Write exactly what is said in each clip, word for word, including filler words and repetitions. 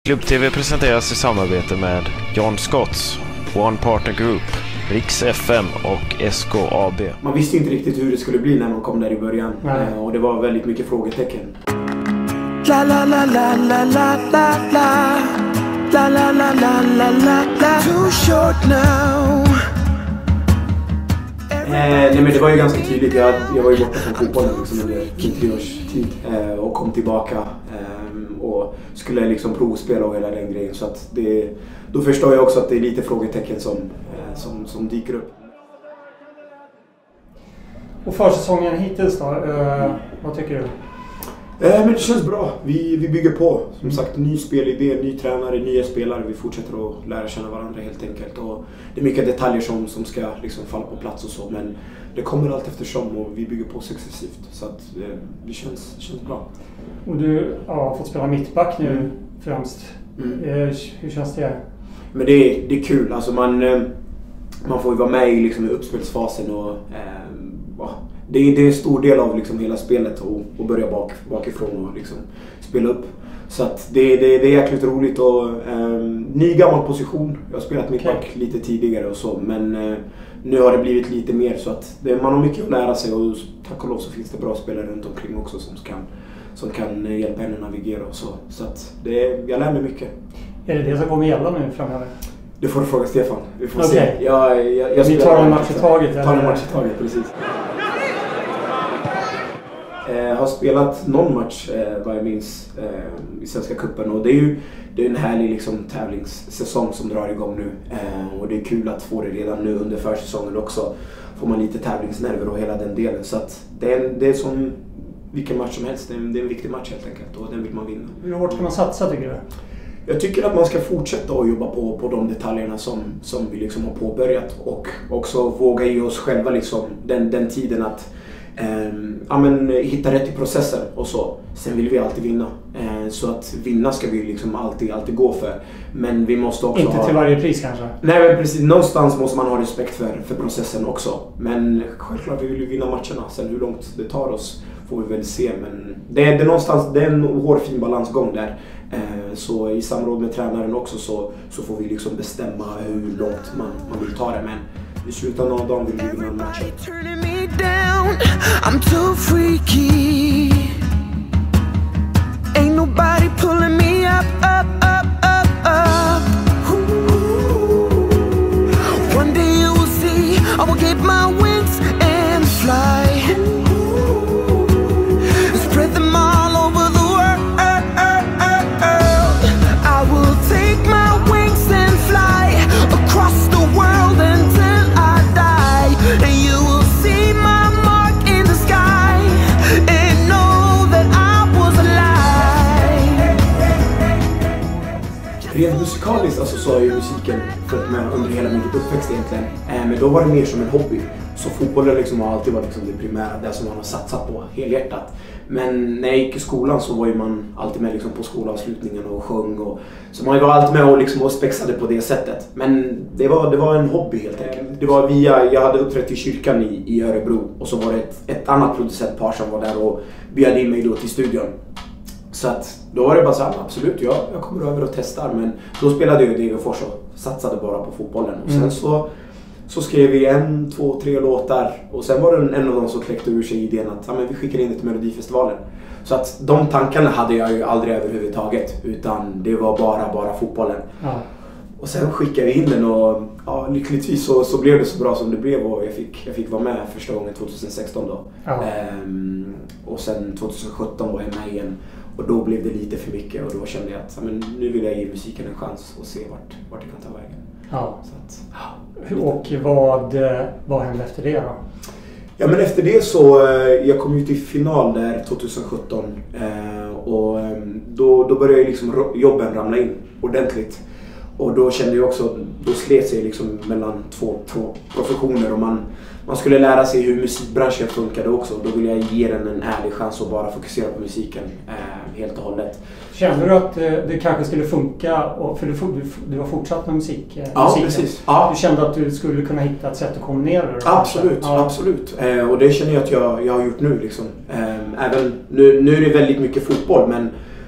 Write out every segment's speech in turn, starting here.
Klubb-T V presenteras i samarbete med John Scotts, One Partner Group, Riks F M och S K A B. Man visste inte riktigt hur det skulle bli när man kom där i början. Nej. Och det var väldigt mycket frågetecken. La la la la la la la la la la la la la la la. Too short now. Eh, nej men det var ju ganska tydligt. Jag, jag var ju borta från fotbollen liksom under tre års tid eh, och kom tillbaka eh, och skulle liksom provspela och hela den grejen. Så att det, då förstår jag också att det är lite frågetecken som, eh, som, som dyker upp. Och försäsongen hittills då, eh, vad tycker du? Eh, men det känns bra. Vi, vi bygger på. Som sagt, ny spelidé, ny tränare, nya spelare. Vi fortsätter att lära känna varandra helt enkelt. Och det är mycket detaljer som, som ska liksom falla på plats och så. Men det kommer allt eftersom och vi bygger på successivt. Så att eh, det, känns, det känns bra. Och du ja, har fått spela mittback nu mm. främst. Mm. Eh, hur känns det? Men det är, det är kul. Alltså man, eh, man får ju vara med i, liksom, i uppspelsfasen och... Eh, Det är, det är en stor del av liksom hela spelet och, och börja bak, bakifrån och liksom spela upp. Så att det, det, det är jäkligt roligt och um, ny gammal position. Jag har spelat mittback okay. lite tidigare och så, men uh, nu har det blivit lite mer så att det, man har mycket att lära sig och tack och lov så finns det bra spelare runt omkring också som kan, som kan uh, hjälpa henne att navigera och så. Så att det, jag lär mig mycket. Är det det som kommer gälla nu framöver? Du får fråga Stefan. Vi får okay. se. Jag, jag, jag Ni tar en match i taget? Jag tar en match i taget, precis. Jag har spelat någon match eh, vad jag minns eh, i Svenska cupen och det är ju det är en härlig liksom, tävlingssäsong som drar igång nu eh, och det är kul att få det redan nu under försäsongen också. Får man lite tävlingsnerver och hela den delen så att det är, det är som vilken match som helst, det är, en, det är en viktig match helt enkelt och den vill man vinna. Hur hårt ska man satsa tycker du? Jag tycker att man ska fortsätta att jobba på, på de detaljerna som, som vi liksom har påbörjat och också våga ge oss själva liksom, den, den tiden att Eh, ja, men, hitta rätt i processen och så. Sen vill vi alltid vinna. Eh, så att vinna ska vi liksom alltid, alltid gå för. Men vi måste också Inte ha... till varje pris kanske? Nej men precis, någonstans måste man ha respekt för, för processen också. Men självklart vi vill ju vinna matcherna. Sen hur långt det tar oss får vi väl se. Men det är, det är någonstans, det är en hårfin balansgång där. Eh, så i samråd med tränaren också så, så får vi liksom bestämma hur långt man, man vill ta det. Men i slutet av dagen vill vi vinna matchen. I'm too freaky. Ain't nobody pulling me up, up, up, up, up. Ooh. One day you will see I will get my wings and fly. Ooh. Spread them all over the world. I will take my wings and fly across the world until I die. And you will see my rent musikaliskt alltså, så har ju musiken följt med under hela min uppväxt egentligen. Eh, men då var det mer som en hobby. Så fotbollen liksom har alltid varit liksom det primära, det som man har satsat på helhjärtat. Men när jag gick i skolan så var ju man alltid med liksom på skolavslutningen och sjöng. Och, så man var alltid med och, liksom och spexade på det sättet. Men det var, det var en hobby helt enkelt. Det var via, jag hade uppträtt i kyrkan i, i Örebro och så var det ett, ett annat producentpar som var där och bjöd in mig då till studion. Så att då var det bara så här, absolut, ja, jag kommer över och testar. Men då spelade jag i Degerfors och satsade bara på fotbollen. Och sen mm. så, så skrev vi en, två, tre låtar. Och sen var det en av dem som kläckte ur sig idén att ja, men vi skickar in det till Melodifestivalen. Så att de tankarna hade jag ju aldrig överhuvudtaget. Utan det var bara, bara fotbollen. Ja. Och sen skickade vi in den och ja, lyckligtvis så, så blev det så bra som det blev. Och jag fick, jag fick vara med första gången tjugohundrasexton då. Ja. Ehm, och sen tjugosjutton var jag med igen. Och då blev det lite för mycket och då kände jag att ja, men nu vill jag ge musiken en chans och se vart, vart det kan ta vägen. Ja. Så att, ja, och vad, vad hände efter det då? Ja men efter det så, jag kom ju till final där tjugosjutton och då, då började liksom jobben ramla in ordentligt. Och då kände jag också, då slet sig liksom mellan två, två professioner och man, man skulle lära sig hur musikbranschen funkade också. Då ville jag ge den en ärlig chans och bara fokusera på musiken eh, helt och hållet. Kände du att det kanske skulle funka, och, för du, du, du har fortsatt med musik? Eh, ja, musiken. Precis. Ja. Du kände att du skulle kunna hitta ett sätt att kombinera det? Absolut, ja. absolut. Eh, och det känner jag att jag, jag har gjort nu. Liksom. Eh, även, nu. Nu är det väldigt mycket fotboll, men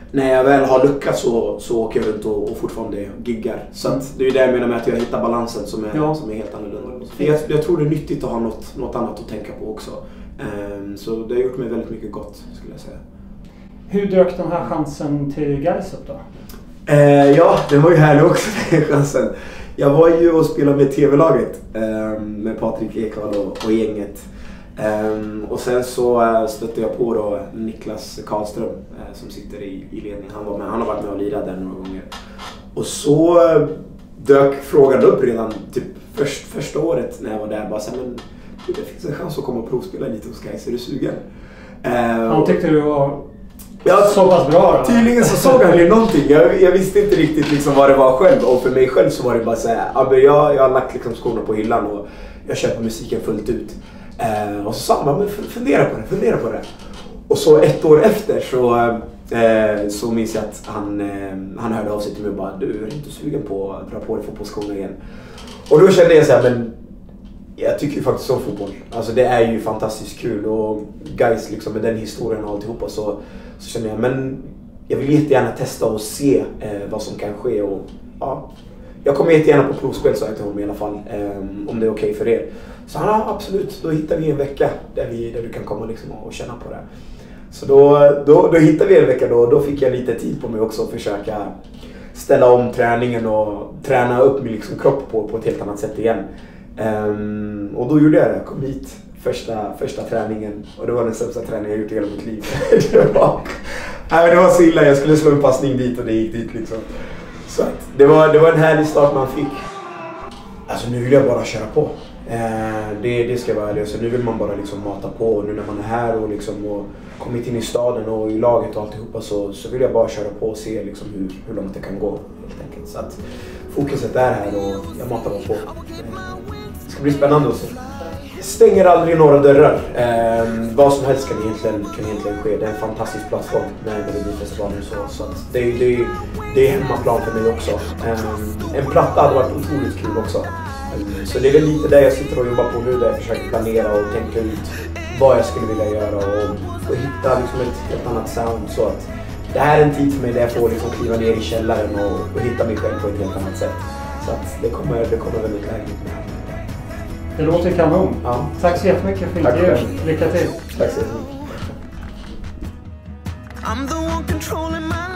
när jag väl har lyckats så, så åker jag runt och, och fortfarande giggar. Så att det är ju det jag menar med att jag hittar balansen som är, ja. som är helt annorlunda. Jag, jag tror det är nyttigt att ha något, något annat att tänka på också. Um, så det har gjort mig väldigt mycket gott, skulle jag säga. Hur dök den här chansen till Gais upp då? Uh, ja, det var ju härligt också, den chansen. Jag var ju och spelade med tv-laget um, med Patrik Ekwall och, och gänget. Um, och sen så uh, stötte jag på då Niklas Karlström uh, som sitter i, i ledningen. Han var med, han har varit med och lirat där några gånger. Och så uh, dök frågan upp redan typ först, första året när jag var där. Bara så här, men det finns en chans att komma och provspela lite hos Gais, är du sugen? Uh, han tyckte du var ja, så pass bra då. Tydligen så såg han ju någonting. Jag, jag visste inte riktigt liksom vad det var själv. Och för mig själv så var det bara så här, jag, jag har lagt liksom skorna på hyllan och jag köper musiken fullt ut. Uh, och så sa han, men fundera på det, fundera på det. Och så ett år efter så, uh, så minns jag att han, uh, han hörde av sig till mig och bara, du är inte sugen på att dra på dig fotbollsskorna igen. Och då kände jag så här, men jag tycker ju faktiskt om fotboll. Alltså det är ju fantastiskt kul och Gais liksom med den historien och alltihopa så, så kände jag, men jag vill jättegärna testa och se uh, vad som kan ske och ja. Jag kommer jättegärna på provspel, sa jag till honom i alla fall, um, om det är okej okay för er. Så ja, absolut, då hittar vi en vecka där, vi, där du kan komma liksom och känna på det. Så då, då, då hittade vi en vecka då, då fick jag lite tid på mig också att försöka ställa om träningen och träna upp min liksom kropp på, på ett helt annat sätt igen. Um, och då gjorde jag det, jag kom hit första, första träningen och det var den sämsta träningen jag gjort i hela mitt liv. det, var, nej, det var så illa, jag skulle slå en passning dit och det gick dit liksom. Så att det, var, det var en härlig start man fick. Alltså nu vill jag bara köra på. Eh, det, det ska vara det. Så nu vill man bara liksom mata på. Och nu när man är här och, liksom, och kommit in i staden och i laget och alltihopa så, så vill jag bara köra på och se liksom hur, hur långt det kan gå. Helt enkelt. Så att fokuset är här och jag matar bara på. Eh, det ska bli spännande att se. Stänger aldrig några dörrar. Eh, vad som helst kan egentligen, kan egentligen ske. Det är en fantastisk plattform med Melodifestivalen och så. Så att det, det, det är hemmaplan för mig också. Eh, en platta hade varit otroligt kul också. Eh, så det är väl lite där jag sitter och jobbar på nu. Där jag försöker planera och tänka ut vad jag skulle vilja göra. Och, och hitta liksom ett helt annat sound. Så att det här är en tid för mig där jag får liksom kliva ner i källaren och, och hitta mig själv på ett helt annat sätt. Så att det kommer, det kommer väldigt lägligt med. Det låter kanon. Ja. Tack så jättemycket för intervjun. Lycka till. Tack så jättemycket. I'm the one controlling my